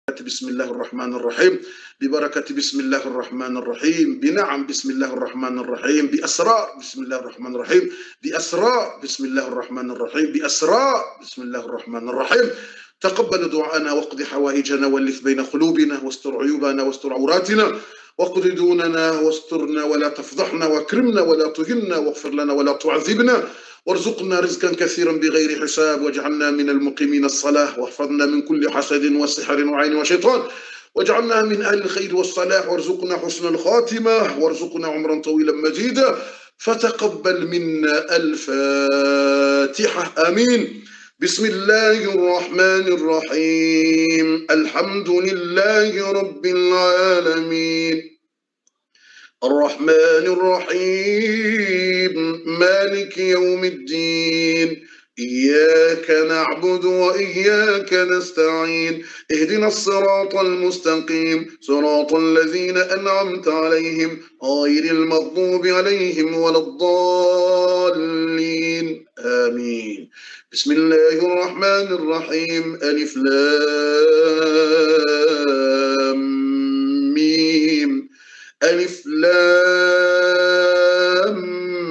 بسم الله الرحمن الرحيم، ببركة بسم الله الرحمن الرحيم، بنعم بسم الله الرحمن الرحيم، بأسرار بسم الله الرحمن الرحيم، بأسرار بسم الله الرحمن الرحيم، بأسرار بسم الله الرحمن الرحيم. تقبل دعاءنا واقض حوائجنا والف بين قلوبنا واستر عيوبنا واستر عوراتنا واقض دوننا واسترنا ولا تفضحنا واكرمنا ولا تهنا واغفر لنا ولا تعذبنا وارزقنا رزقا كثيرا بغير حساب واجعلنا من المقيمين الصلاة واحفظنا من كل حسد وسحر وعين وشيطان واجعلنا من أهل الخير والصلاح وارزقنا حسن الخاتمة وارزقنا عمرا طويلا مجيدا. فتقبل منا الفاتحة آمين. بسم الله الرحمن الرحيم. الحمد لله رب العالمين الرحمن الرحيم مالك يوم الدين إياك نعبد وإياك نستعين اهدنا الصراط المستقيم صراط الذين أنعمت عليهم غير المغضوب عليهم ولا الضالين آمين. بسم الله الرحمن الرحيم ألف لام ميم ألف لام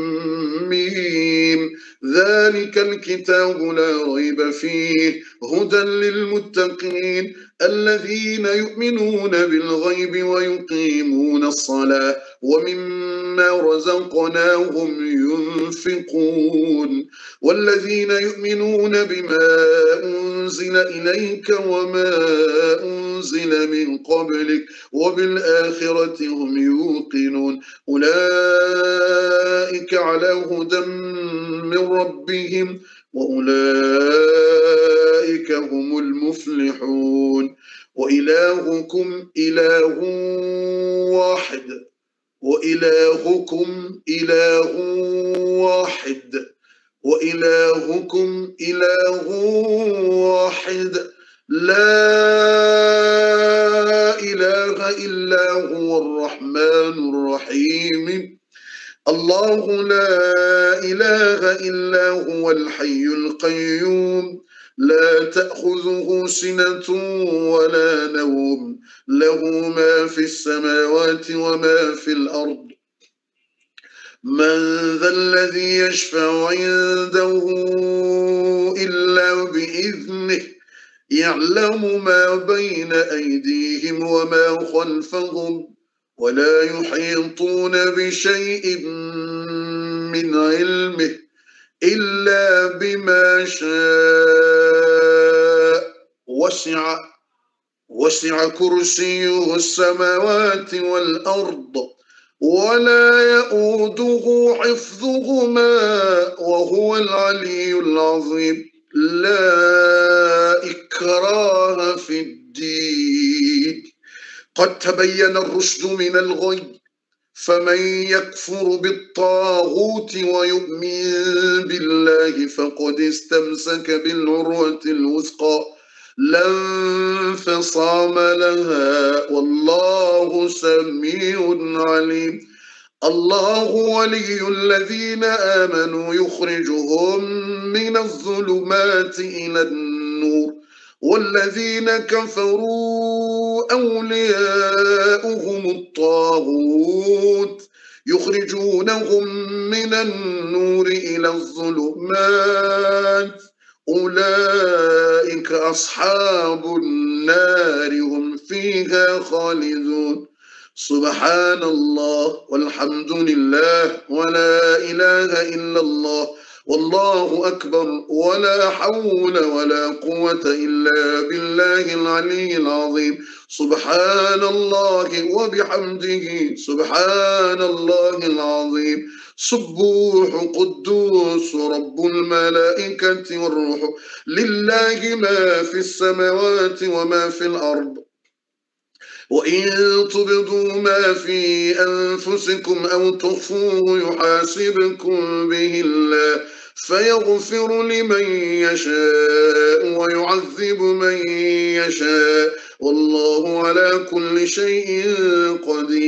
ميم ذلك الكتاب لا ريب فيه هدى للمتقين الذين يؤمنون بالغيب ويقيمون الصلاة ومما رزقناهم ينفقون والذين يؤمنون بما أنزل إليك وما أنزل من قبلك وبالآخرة هم يوقنون أولئك على هدى من ربهم وأولئك هم المفلحون. وإلهكم إله واحد وإلهكم إله واحد وإلهكم إله واحد لا إله إلا هو الرحمن الرحيم. الله لا إله إلا هو الحي القيوم لا تأخذه سنة ولا نوم له ما في السماوات وما في الأرض. من ذا الذي يشفع عنده إلا بإذنه يعلم ما بين أيديهم وما خلفهم ولا يحيطون بشيء من علمه إلا بما شاء وسع كرسيه السماوات والأرض ولا يؤوده حفظهما وهو العلي العظيم. لا إكراه في الدين قد تبين الرشد من الغي فمن يكفر بالطاغوت ويؤمن بالله فقد استمسك بالعروة الوثقى لا انفصام لها والله سميع عليم. الله ولي الذين آمنوا يخرجهم من الظلمات إلى النور والذين كفروا أولياؤهم الطاغوت يخرجونهم من النور إلى الظلمات أولئك أصحاب النار هم فيها خالدون. سبحان الله والحمد لله ولا إله إلا الله والله أكبر ولا حول ولا قوة إلا بالله العلي العظيم. سبحان الله وبحمده سبحان الله العظيم. سبوح قدوس رب الملائكة والروح لله ما في السماوات وما في الأرض وإن تبدوا ما في أنفسكم أو تخفوه يحاسبكم به الله فيغفر لمن يشاء ويعذب من يشاء والله على كل شيء قدير.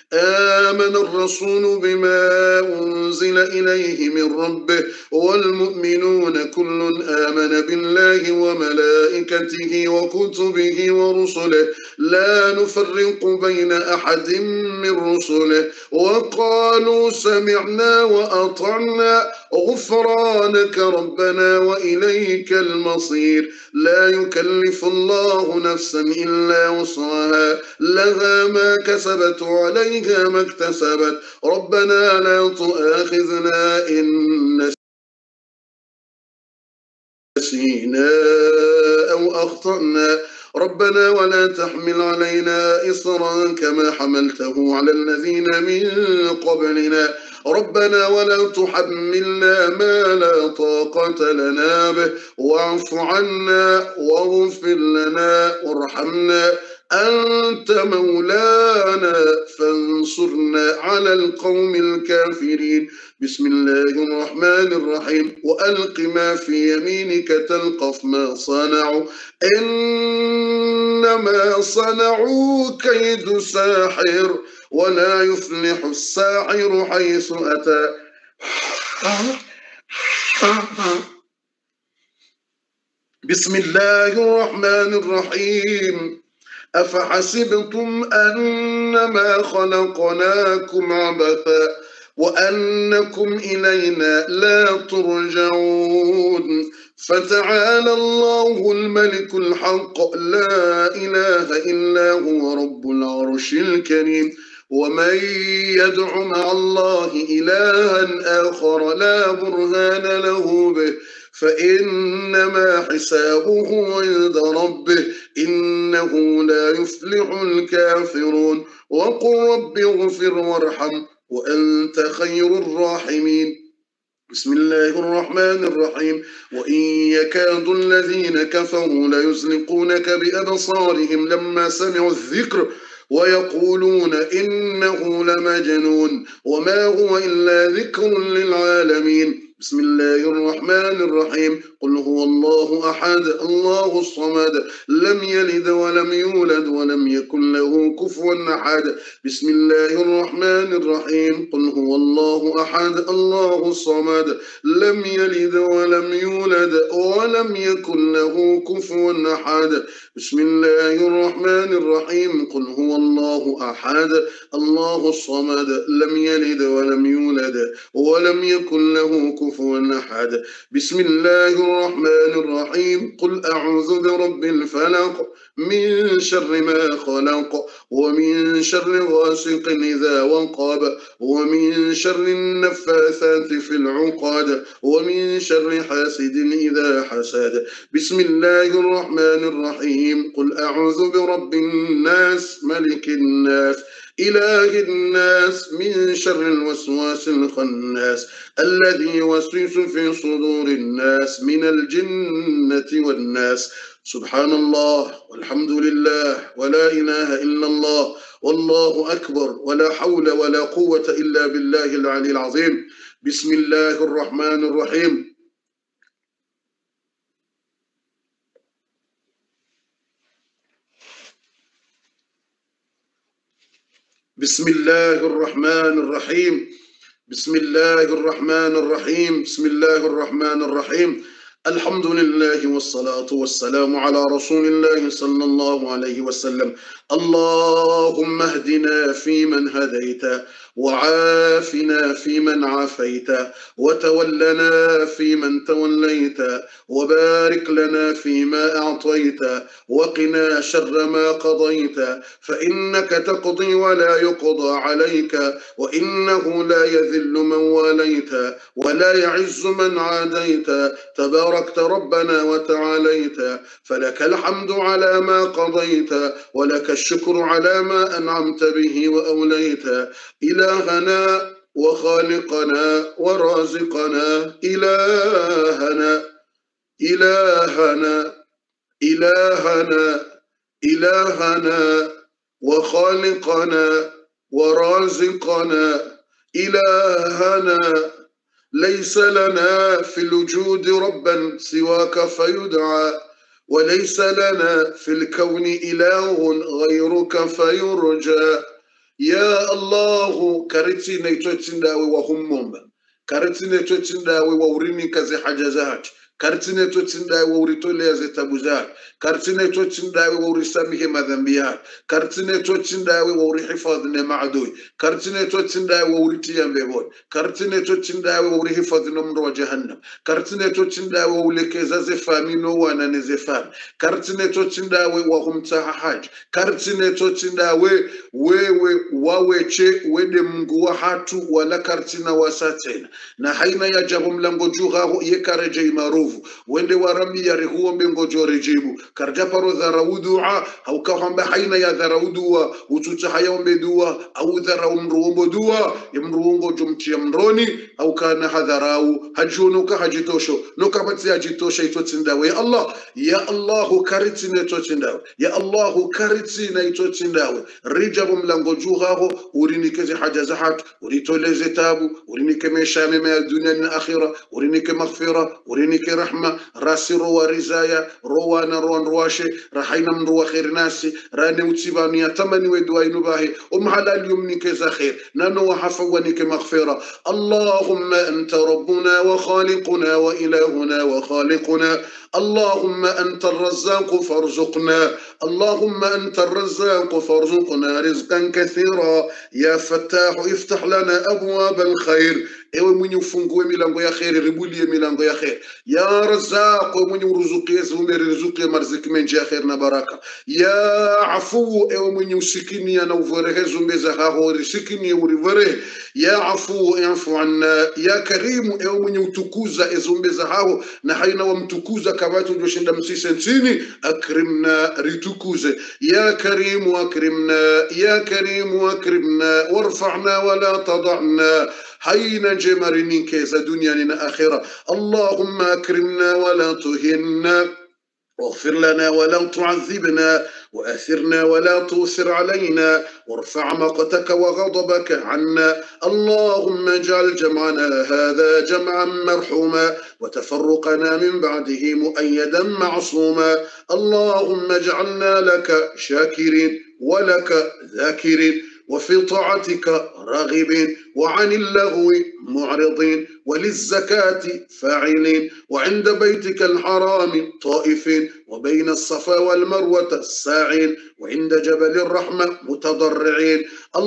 آمن الرسول بما أنزل إليه من ربه والمؤمنون كل آمن بالله وملائكته وكتبه ورسله لا نفرق بين أحد من رسله وقالوا سمعنا وأطعنا غفرانك ربنا وإليك المصير لا يكلف الله نفسا إلا وسعها لها ما كسبت وعليها ما اكتسبت ربنا لا تؤاخذنا إن نسينا أو أخطأنا ربنا ولا تحمل علينا إصرا كما حملته على الذين من قبلنا ربنا ولا تحملنا ما لا طاقة لنا به واعف عنا واغفر لنا وارحمنا أنت مولانا فانصرنا على القوم الكافرين بسم الله الرحمن الرحيم وألق ما في يمينك تلقف ما صنعوا إنما صنعوا كيد ساحر ولا يفلح الساحر حيث أتى بسم الله الرحمن الرحيم أفحسبتم أنما خلقناكم عبثا وأنكم إلينا لا ترجعون فتعالى الله الملك الحق لا إله إلا هو رب العرش الكريم ومن يدع مع الله إلها آخر لا برهان له به فإنما حسابه عند ربه إنه لا يفلح الكافرون وقل رب اغفر وارحم وأنت خير الراحمين بسم الله الرحمن الرحيم وإن يكاد الذين كفروا ليزلقونك بأبصارهم لما سمعوا الذكر ويقولون إنه لمجنون وما هو إلا ذكر للعالمين بسم الله الرحمن الرحيم قل هو الله أحد الله الصمد لم يلد ولم يولد ولم يكن له كفوا أحد بسم الله الرحمن الرحيم قل هو الله أحد الله الصمد لم يلد ولم يولد ولم يكن له كفوا أحد بسم الله الرحمن الرحيم قل هو الله أحد الله الصمد لم يلد ولم يولد ولم يكن له كفوا أحد بسم الله الرحمن الرحيم قل أعوذ برب الفلق من شر ما خلق ومن شر غاسق إذا وقب ومن شر النفاثات في العقد ومن شر حاسد إذا حسد بسم الله الرحمن الرحيم قل أعوذ برب الناس ملك الناس إله الناس من شر الوسواس الخناس الذي يوسوس في صدور الناس من الجنة والناس سبحان الله والحمد لله ولا إله إلا الله والله أكبر ولا حول ولا قوة إلا بالله العلي العظيم بسم الله الرحمن الرحيم بسم الله الرحمن الرحيم بسم الله الرحمن الرحيم بسم الله الرحمن الرحيم الحمد لله والصلاة والسلام على رسول الله صلى الله عليه وسلم اللهم اهدنا فيمن هديت وعافنا فيمن عافيت وتولنا فيمن توليت وبارك لنا فيما أعطيت وقنا شر ما قضيت فإنك تقضي ولا يقضى عليك وإنه لا يذل من واليت ولا يعز من عاديت تباركت ربنا وتعاليت فلك الحمد على ما قضيت ولك الشكر على ما أنعمت به وأوليت إلهنا وخالقنا ورازقنا إلهنا إلهنا إلهنا إلهنا وخالقنا ورازقنا إلهنا ليس لنا في الوجود ربا سواك فيدعى وليس لنا في الكون إله غيرك فيرجى ya Allah kariti na itotindawe wa hummomba kariti na itotindawe wa urini kazi haja zake kariti na itotindawe wa uritolea zitabu zake kariti na itotindawe wa urisamihe madhambi yake kariti na itotindawe wa urihifadhi na maadui kariti na itotindawe wa uritia mbeboni kariti na itotindawe wa urihifadhi na mndo wa jahannam kariti na itotindawe wa ulekeza zefamino wana nezefami kariti na itotindawe wa humtaha haji kariti na itotindawe wewe waweche wede Mungu wa hatu wala kartina wasatena na haina ya jabu mlango juhaho ye kareje imaruvu wende warami ya rehuo mbengo jore jibu karja paro dharawudua haukahamba haina ya dharawudua ututa haya umbedua au dharawumruombo dua imruongo jumti ya mroni au kana hadharau hajunuka hajitosho nuka batsi hajitosha itotindawe ya Allah karitina itotindawe ya Allah karitina itotindawe rijabu mlango juhaho urinike haja zahat uritoleze tabu urinike meshame ya dunia na akhira urinike maghfira urinike rahma rasiro wa rizaya rowana ruashe rahaina mru wa khair nasi rani utibani yatamani wedwa inubahi halal yumnike za khair nano wa hafawanike maghfira Allahumma anta rabbuna wa khaliquna wa ilahuna wa khaliquna اللهم أنت الرزاق فارزقنا اللهم أنت الرزاق فارزقنا رزقا كثيرا يا فتاح افتح لنا أبواب الخير ewe mwenye ufungue milango ya kheri ribulie milango ya kheri ya razaq ewe mwenye uruzukie zume rizukie marziki menji ya kheri na baraka ya afu ewe mwenye usikini na uvorehe zume za haho risikini urivorehe ya afu yafu anna ya karimu ewe mwenye utukuza ezumbe za haho na haina wa mtukuza kabatu joshinda msise nsini akrimna ritukuze ya karimu akrimna ya karimu akrimna warfa'na wala tada'na حينا جمرين كيس دنيا آخرة اللهم أكرمنا ولا تهنا واغفر لنا ولا تعذبنا وآثرنا ولا تؤثر علينا وارفع مقتك وغضبك عنا اللهم اجعل جمعنا هذا جمعا مرحوما وتفرقنا من بعده مؤيدا معصوما اللهم اجعلنا لك شاكرين ولك ذاكرين وفي طاعتك راغبين وعن اللغو معرضين وللزكاة فاعلين وعند بيتك الحرام طائفين وبين الصفا والمروة ساعين وعند جبل الرحمة متضرعين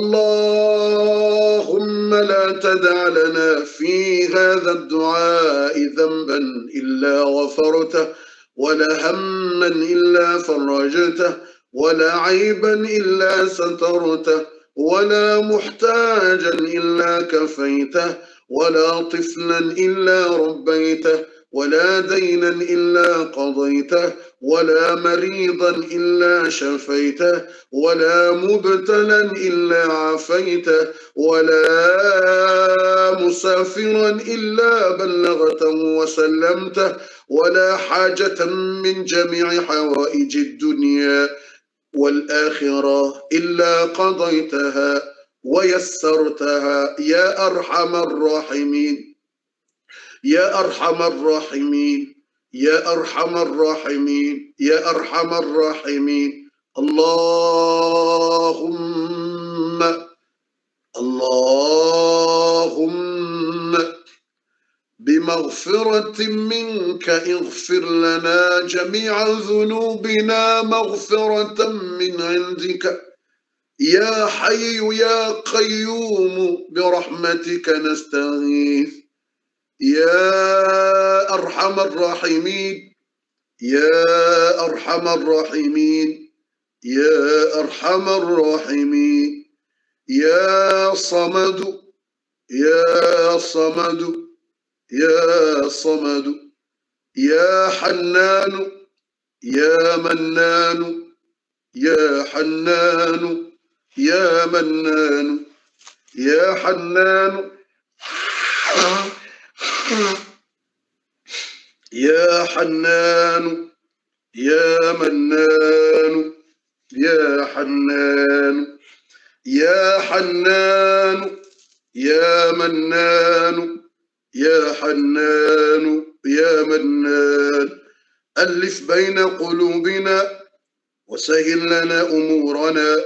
اللهم لا تدع لنا في هذا الدعاء ذنبا إلا غفرته ولا هما إلا فرجته ولا عيبا إلا سترته ولا محتاجا إلا كفيته ولا طفلا إلا ربيته ولا دينا إلا قضيته ولا مريضا إلا شفيته ولا مبتلا إلا عافيته ولا مسافرا إلا بلغته وسلمته ولا حاجة من جميع حوائج الدنيا والآخرة إلا قضيتها ويسرتها يا أرحم الراحمين يا أرحم الراحمين يا أرحم الراحمين يا أرحم الراحمين اللهم بمغفرة منك اغفر لنا جميع ذنوبنا مغفرة من عندك يا حي يا قيوم برحمتك نستغيث يا أرحم الراحمين يا أرحم الراحمين يا أرحم الراحمين يا صمد يا صمد يا صمد يا حنان يا منان يا حنان يا منان يا حنان يا حنان يا منان يا حنان يا حنان يا منان يا حنان يا منان ألف بين قلوبنا وسهل لنا أمورنا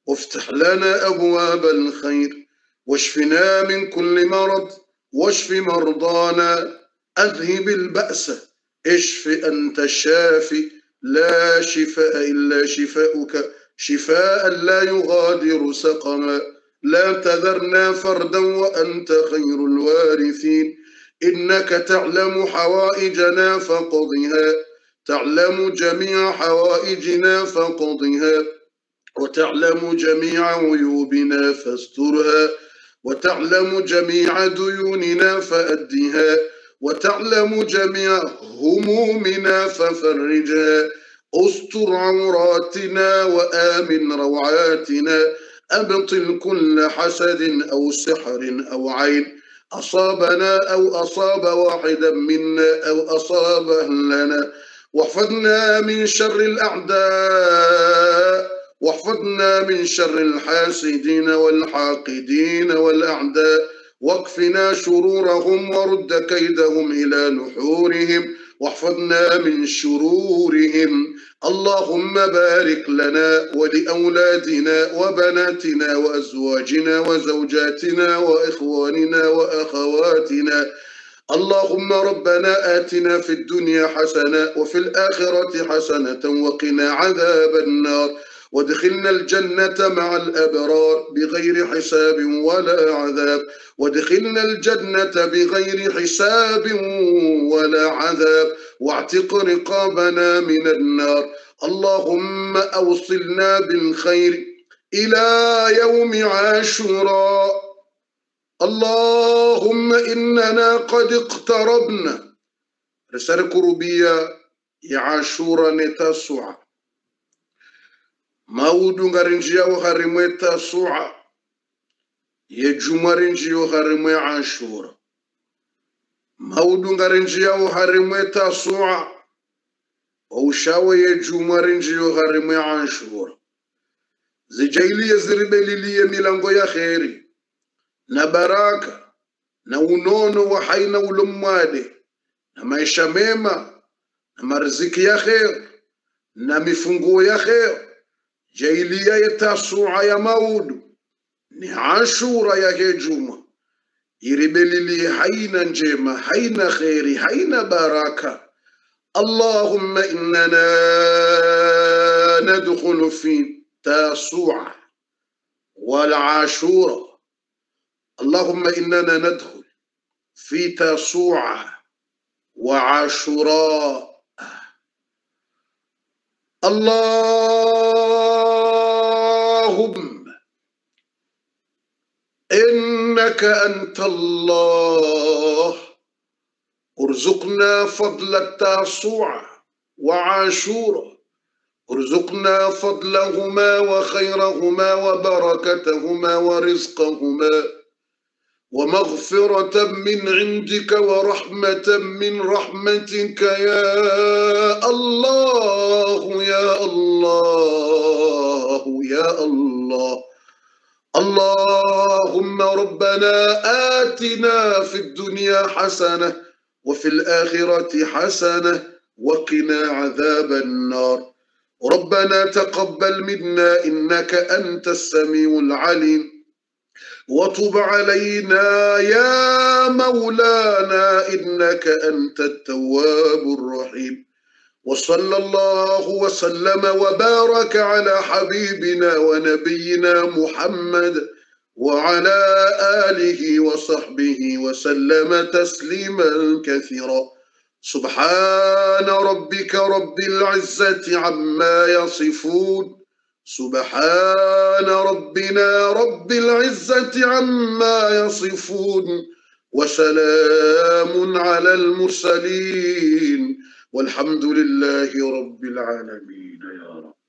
وافتح لنا أبواب الخير، واشفنا من كل مرض، واشف مرضانا، أذهب البأس، اشف أنت الشافي، لا شفاء إلا شفاؤك، شفاء لا يغادر سقما. لا تذرنا فردا وأنت خير الوارثين، إنك تعلم حوائجنا فاقضها، تعلم جميع حوائجنا فاقضها، وتعلم جميع عيوبنا فاسترها، وتعلم جميع ديوننا فأدها، وتعلم جميع همومنا ففرجها. استر عوراتنا وآمن روعاتنا، أبطل كل حسد أو سحر أو عين أصابنا أو أصاب واحدا منا أو أصاب أهلنا، واحفظنا من شر الأعداء، واحفظنا من شر الحاسدين والحاقدين والأعداء، واكفنا شرورهم ورد كيدهم إلى نحورهم، واحفظنا من شرورهم. اللهم بارك لنا ولأولادنا وبناتنا وأزواجنا وزوجاتنا وإخواننا وأخواتنا. اللهم ربنا آتنا في الدنيا حسنة وفي الآخرة حسنة وقنا عذاب النار، وادخلنا الجنة مع الأبرار بغير حساب ولا عذاب، وادخلنا الجنة بغير حساب ولا عذاب، واعتق رقابنا من النار. اللهم أوصلنا بالخير إلى يوم عاشوراء. اللهم إننا قد اقتربنا رسالة كروبية يا عاشورا نتاسوعا ماودو غارنجيا وخارمي تاسوعا يجمرنجي وخارمي عاشورا ماودو غارنجيا وخارمي تاسوعا وشاوي يجمرنجي وخارمي عاشورا زجايلي يزربلي لي ميلانغو يا خيري na baraka na unono wa hai na ulumwade na maisha mema na mariziki ya khair na mifunguo ya khair. Jailia ya Tasua ya Maudu ni Ashura ya Hejuma, iribelili haina njema, haina khairi, haina baraka. Allahumma innana nadkhulu fi Tasua wal Ashura. اللهم إننا ندخل في تاسوعة وعاشوراء. اللهم إنك أنت الله، ارزقنا فضل التاسوعة وعاشوراء، ارزقنا فضلهما وخيرهما وبركتهما ورزقهما ومغفرة من عندك ورحمة من رحمتك يا الله يا الله يا الله. اللهم ربنا آتنا في الدنيا حسنة وفي الآخرة حسنة وقنا عذاب النار. ربنا تقبل منا إنك أنت السميع العليم، وتب علينا يا مولانا إنك أنت التواب الرحيم. وصلى الله وسلم وبارك على حبيبنا ونبينا محمد وعلى آله وصحبه وسلم تسليما كثيرا. سبحان ربك رب العزة عما يصفون، سبحان ربنا رب العزة عما يصفون، وسلام على المرسلين، والحمد لله رب العالمين يا رب.